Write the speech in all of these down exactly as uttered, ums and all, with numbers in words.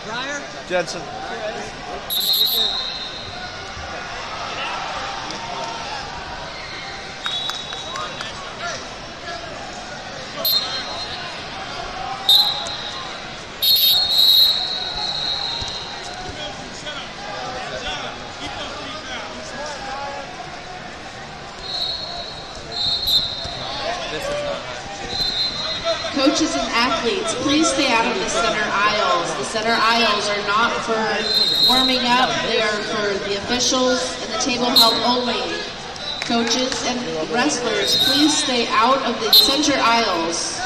Jensen. Coaches and athletes, please stay out of the center aisles. The center aisles are not for warming up, they are for the officials and the table help only. Coaches and wrestlers, please stay out of the center aisles.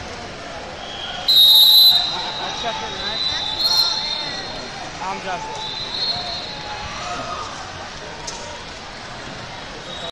I'm Justin.